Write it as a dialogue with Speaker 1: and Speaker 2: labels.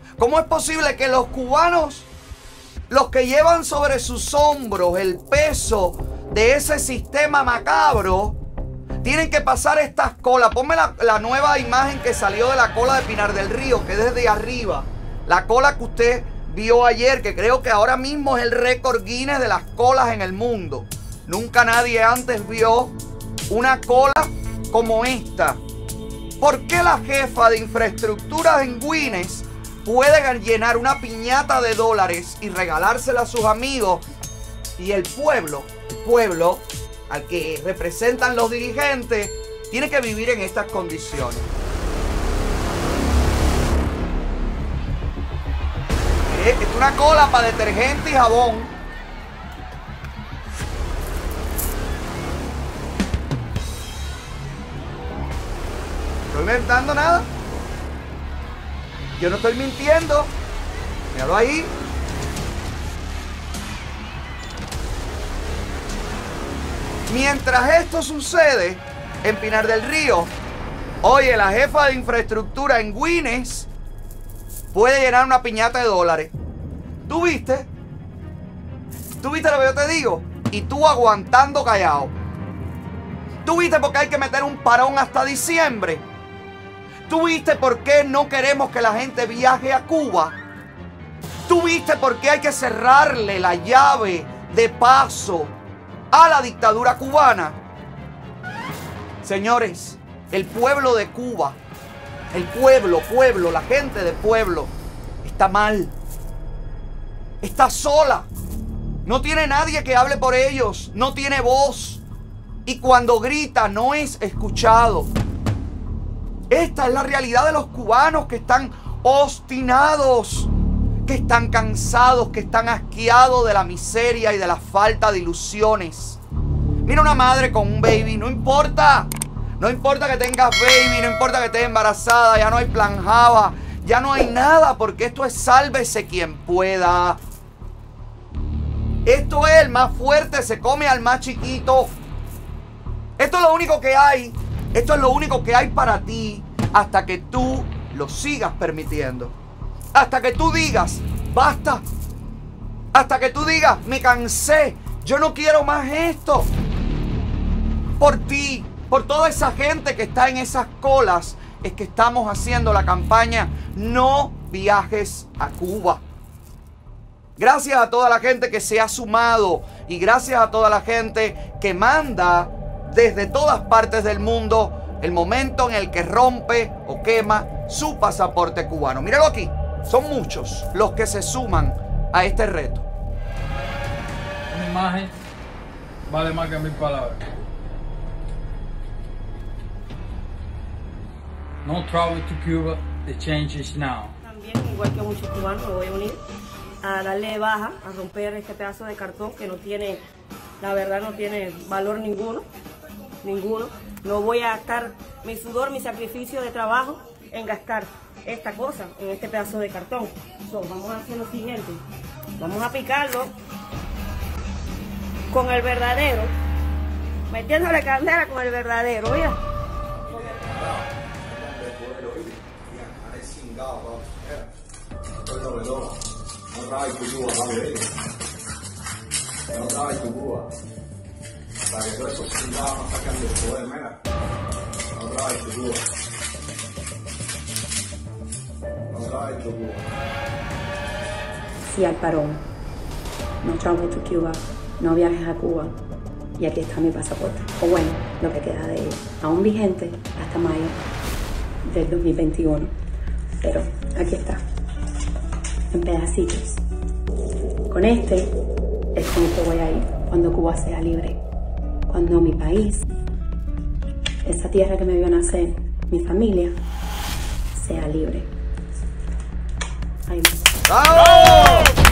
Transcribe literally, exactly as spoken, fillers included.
Speaker 1: ¿Cómo es posible que los cubanos, los que llevan sobre sus hombros el peso de ese sistema macabro, tienen que pasar estas colas? Ponme la, la nueva imagen que salió de la cola de Pinar del Río, que es desde arriba. La cola que usted vio ayer, que creo que ahora mismo es el récord Guinness de las colas en el mundo. Nunca nadie antes vio una cola como esta. ¿Por qué la jefa de infraestructura en Guinness puede llenar una piñata de dólares y regalársela a sus amigos, y el pueblo, el pueblo al que representan los dirigentes, tiene que vivir en estas condiciones? Es una cola para detergente y jabón. ¿Estoy inventando nada? Yo no estoy mintiendo. Míralo ahí. Mientras esto sucede en Pinar del Río, oye, la jefa de infraestructura en Guinness puede llenar una piñata de dólares. ¿Tú viste? ¿Tú viste lo que yo te digo? Y tú aguantando callado. ¿Tú viste por qué hay que meter un parón hasta diciembre? ¿Tú viste por qué no queremos que la gente viaje a Cuba? ¿Tú viste por qué hay que cerrarle la llave de paso a la dictadura cubana? Señores, el pueblo de Cuba, el pueblo, pueblo, la gente de pueblo, está mal. Está sola. No tiene nadie que hable por ellos. No tiene voz. Y cuando grita no es escuchado. Esta es la realidad de los cubanos que están obstinados, que están cansados, que están asqueados de la miseria y de la falta de ilusiones. Mira una madre con un baby, no importa. No importa que tengas baby, no importa que estés embarazada, ya no hay plan Java, ya no hay nada, porque esto es sálvese quien pueda. Esto es el más fuerte, se come al más chiquito. Esto es lo único que hay. Esto es lo único que hay para ti hasta que tú lo sigas permitiendo. Hasta que tú digas, basta. Hasta que tú digas, me cansé. Yo no quiero más esto. Por ti, por toda esa gente que está en esas colas, es que estamos haciendo la campaña No Viajes a Cuba. Gracias a toda la gente que se ha sumado y gracias a toda la gente que manda desde todas partes del mundo el momento en el que rompe o quema su pasaporte cubano. Míralo aquí, son muchos los que se suman a este reto.
Speaker 2: Una imagen vale más que mil palabras. No travel to Cuba, the change is now.
Speaker 3: También, igual que muchos cubanos, me voy a unir a darle baja, a romper este pedazo de cartón que no tiene, la verdad no tiene valor ninguno, ninguno. No voy a gastar mi sudor, mi sacrificio de trabajo en gastar esta cosa, en este pedazo de cartón. So, vamos a hacer lo siguiente, vamos a picarlo con el verdadero, metiéndole candela con el verdadero, ¿ya? Con el
Speaker 4: No trabajes tu Cuba, papi. No trabajes tu Cuba. Para que todos esos cingados nos saquen del poder, mira. No trabajes tu Cuba. No trabajes tu Cuba.
Speaker 5: Sí al parón. No travel to Cuba. No viajes a Cuba. Y aquí está mi pasaporte. O bueno, lo que queda de él. Aún vigente hasta mayo del dos mil veintiuno. Pero aquí está. En pedacitos. Con este es con el que voy a ir cuando Cuba sea libre. Cuando mi país, esa tierra que me vio nacer, mi familia, sea libre. Ahí va.
Speaker 1: ¡Bravo!